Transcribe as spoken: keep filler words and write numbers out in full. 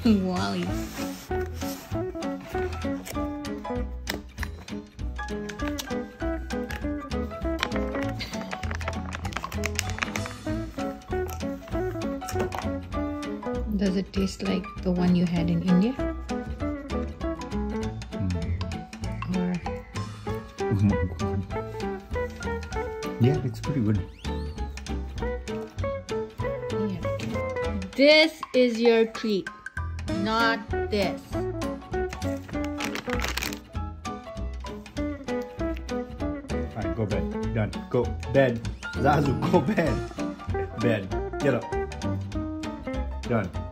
Walle. Does it taste like the one you had in India? Mm. Or Oh my god. Yeah, it's pretty good. yeah. This is your treat, not this. Alright, go bed. Done. Go bed. Zazu, go bed. Bed. Get up. Done.